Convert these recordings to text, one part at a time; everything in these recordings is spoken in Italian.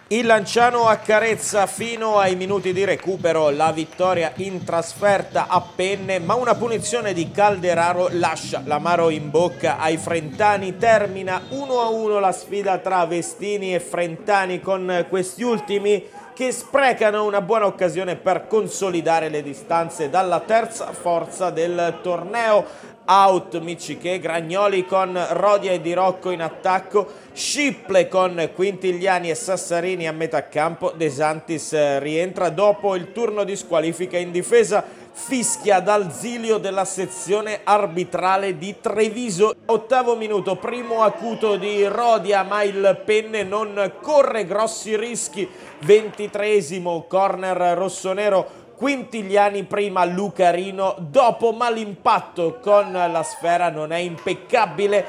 Il Lanciano accarezza fino ai minuti di recupero la vittoria in trasferta a Penne, ma una punizione di Calderaro lascia l'amaro in bocca ai frentani. Termina 1-1 la sfida tra Vestini e Frentani, con questi ultimi che sprecano una buona occasione per consolidare le distanze dalla terza forza del torneo. Out Micciché, Gragnoli con Rodia e Di Rocco in attacco, Sciple con Quintigliani e Sassarini a metà campo. De Santis rientra dopo il turno di squalifica in difesa, fischia dal zilio della sezione arbitrale di Treviso. Ottavo minuto, primo acuto di Rodia, ma il Penne non corre grossi rischi. 23esimo, corner rossonero, Quintigliani prima, Lucarino dopo, ma l'impatto con la sfera non è impeccabile.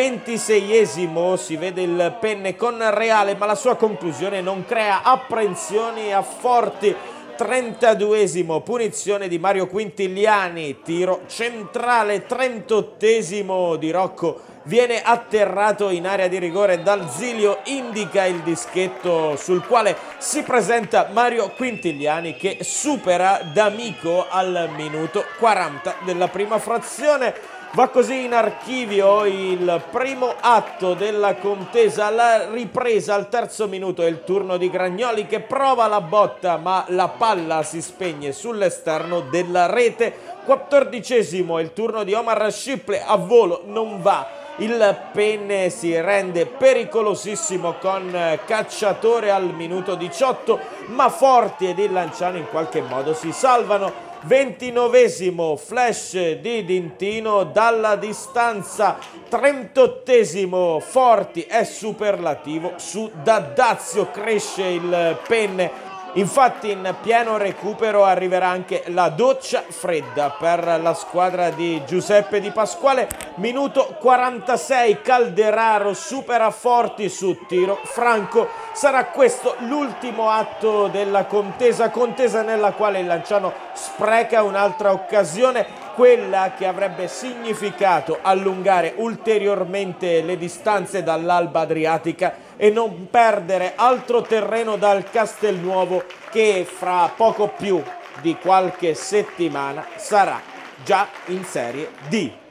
26esimo, si vede il Penne con Reale, ma la sua conclusione non crea apprensioni a Forti. 32esimo, punizione di Mario Quintigliani, tiro centrale. 38esimo, Di Rocco viene atterrato in area di rigore dal zilio, indica il dischetto sul quale si presenta Mario Quintigliani, che supera D'Amico al minuto 40 della prima frazione. Va così in archivio il primo atto della contesa. La ripresa al terzo minuto è il turno di Gragnoli, che prova la botta, ma la palla si spegne sull'esterno della rete. 14esimo è il turno di Omar Sciple, a volo non va. Il Penne si rende pericolosissimo con Cacciatore al minuto 18, ma Forti ed il Lanciano in qualche modo si salvano. 29esimo, flash di Dintino dalla distanza. 38esimo, Forti è superlativo su D'Addazio, cresce il Penne. Infatti in pieno recupero arriverà anche la doccia fredda per la squadra di Giuseppe Di Pasquale. Minuto 46, Calderaro supera Forti su tiro franco. Sarà questo l'ultimo atto della contesa nella quale il Lanciano spreca un'altra occasione, quella che avrebbe significato allungare ulteriormente le distanze dall'Alba Adriatica e non perdere altro terreno dal Castelnuovo, che fra poco più di qualche settimana sarà già in Serie D.